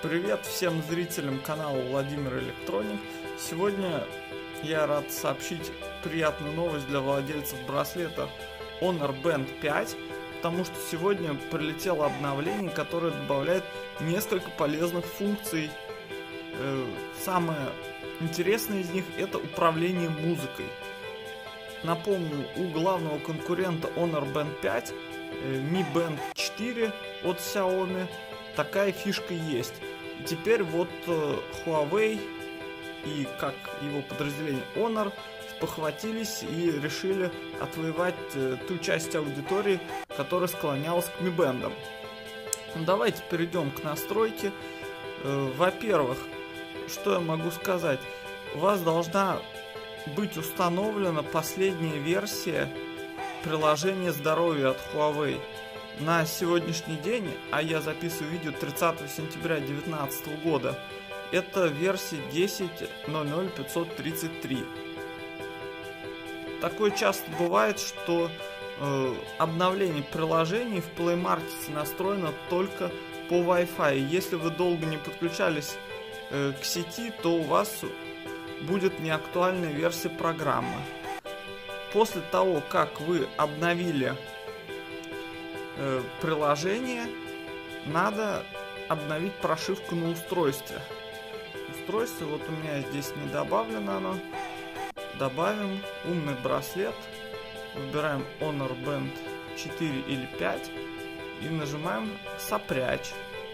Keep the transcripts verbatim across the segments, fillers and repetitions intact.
Привет всем зрителям канала Владимир Электроник. Сегодня я рад сообщить приятную новость для владельцев браслета Honor Band пять, потому что сегодня прилетело обновление, которое добавляет несколько полезных функций. Самое интересное из них — это управление музыкой. Напомню, у главного конкурента Honor Band пять, Mi Band четыре от Xiaomi, такая фишка есть. И теперь вот Huawei и как его подразделение Honor спохватились и решили отвоевать ту часть аудитории, которая склонялась к Mi Band. Давайте перейдем к настройке. Во-первых, что я могу сказать? У вас должна быть установлена последняя версия приложения здоровья от Huawei. На сегодняшний день, а я записываю видео тридцатого сентября две тысячи девятнадцатого года, это версия десять точка ноль ноль пятьсот тридцать три. Такое часто бывает, что э, обновление приложений в Play Market настроено только по Wi-Fi. Если вы долго не подключались э, к сети, то у вас будет неактуальная версия программы. После того, как вы обновили э, приложение, надо обновить прошивку на устройстве. Устройство вот у меня здесь не добавлено оно. Добавим умный браслет. Выбираем Honor Band четыре или пять и нажимаем «Сопрячь».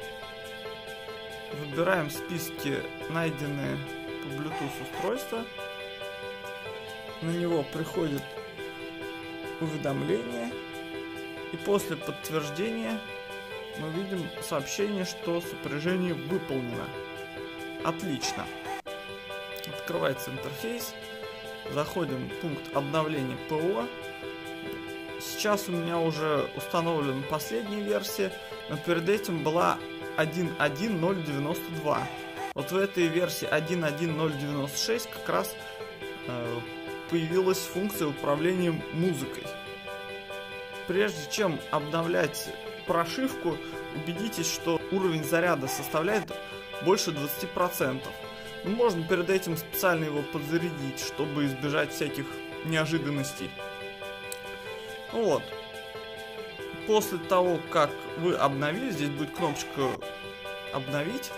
Выбираем в списке найденные по Bluetooth устройства. На него приходит уведомление, и после подтверждения мы видим сообщение, что сопряжение выполнено. Отлично. Открывается интерфейс. Заходим в пункт обновления ПО. Сейчас у меня уже установлена последняя версия, но перед этим была один точка один точка ноль девяносто два. Вот в этой версии один точка один точка ноль девяносто шесть как раз э, появилась функция управления музыкой. Прежде чем обновлять прошивку, убедитесь, что уровень заряда составляет больше двадцати процентов. Ну, можно перед этим специально его подзарядить, чтобы избежать всяких неожиданностей. Ну вот. После того, как вы обновили, здесь будет кнопочка «Обновить».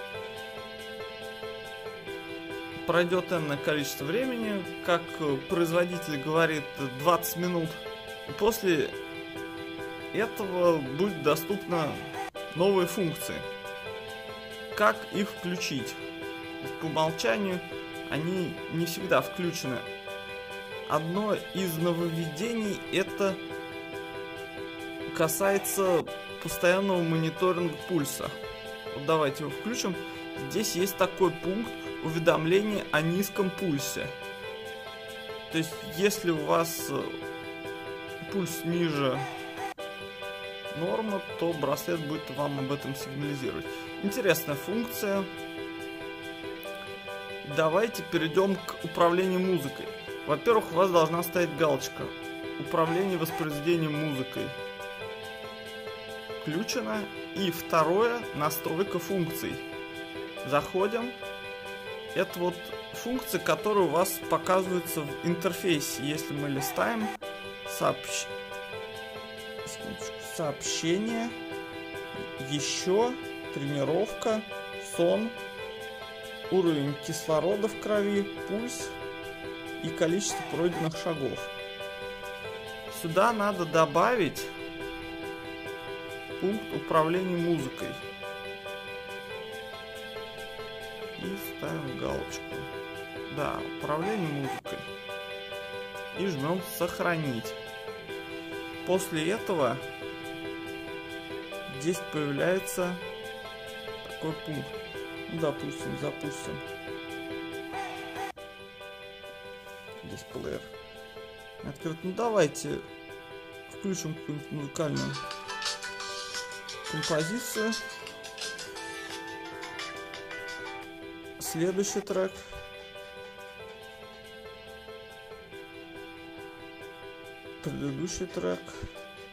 Пройдет энное количество времени, как производитель говорит, двадцать минут. И после этого будет доступна новые функции. Как их включить? По умолчанию они не всегда включены. Одно из нововведений — это касается постоянного мониторинга пульса. Вот давайте его включим. Здесь есть такой пункт — уведомление о низком пульсе. То есть, если у вас пульс ниже нормы, то браслет будет вам об этом сигнализировать. Интересная функция. Давайте перейдем к управлению музыкой. Во-первых, у вас должна стоять галочка «Управление воспроизведением музыкой». Включено. И второе — настройка функций. Заходим. Это вот функция, которая у вас показывается в интерфейсе. Если мы листаем сообщ... сообщение, еще, тренировка, сон, уровень кислорода в крови, пульс и количество пройденных шагов. Сюда надо добавить пункт управления музыкой. И ставим галочку. Да, управление музыкой. И жмем «Сохранить». После этого здесь появляется такой пункт. Ну, допустим, запустим дисплеер. Открыт. Ну, давайте включим какую-нибудь музыкальную композицию. Следующий трек. Предыдущий трек.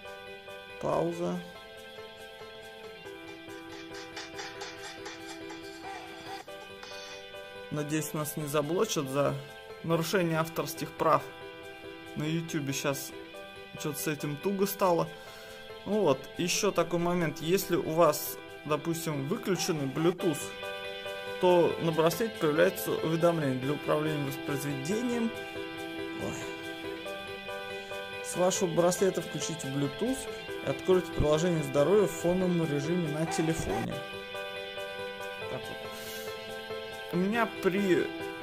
Пауза. Надеюсь, нас не заблочат за нарушение авторских прав. На ютубе сейчас что-то с этим туго стало. Ну вот, еще такой момент. Если у вас, допустим, выключенный Bluetooth, то на браслете появляется уведомление для управления воспроизведением. Ой. С вашего браслета включите Bluetooth и откройте приложение здоровья в фоновом режиме на телефоне. Так вот. У меня при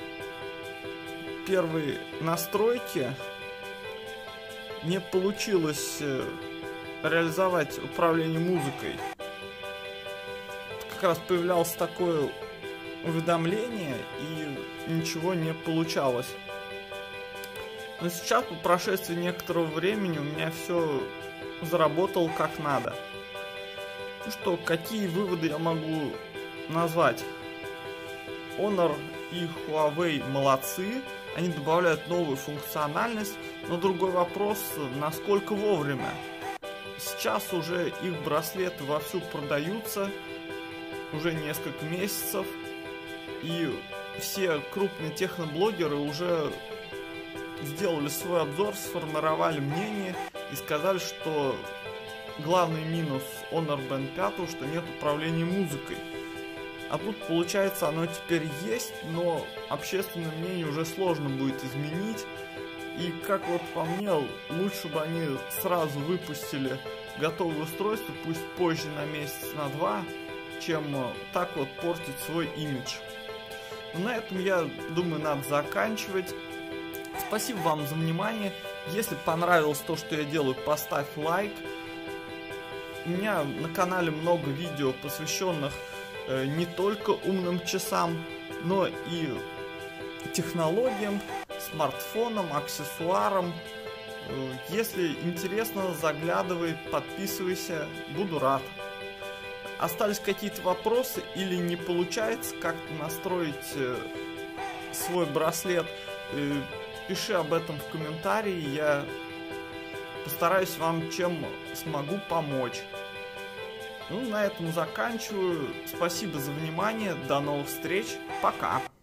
первой настройке не получилось реализовать управление музыкой. Как раз появлялось такое уведомление и ничего не получалось. Но сейчас, по прошествии некоторого времени, у меня все заработало как надо. Ну что, какие выводы я могу назвать? Honor и Huawei молодцы, они добавляют новую функциональность, но другой вопрос, насколько вовремя. Сейчас уже их браслеты вовсю продаются, уже несколько месяцев, и все крупные техноблогеры уже сделали свой обзор, сформировали мнение и сказали, что главный минус Honor Band пять, что нет управления музыкой. А тут, получается, оно теперь есть, но общественное мнение уже сложно будет изменить. И, как вот по мне, лучше бы они сразу выпустили готовое устройство, пусть позже на месяц, на два, чем так вот портить свой имидж. Но на этом, я думаю, надо заканчивать. Спасибо вам за внимание. Если понравилось то, что я делаю, поставь лайк. У меня на канале много видео, посвященных э, не только умным часам, но и технологиям, смартфонам, аксессуарам. Э, если интересно, заглядывай, подписывайся, буду рад. Остались какие-то вопросы или не получается как-то настроить э, свой браслет, э, пиши об этом в комментарии, я постараюсь вам чем смогу помочь. Ну, на этом заканчиваю. Спасибо за внимание, до новых встреч, пока!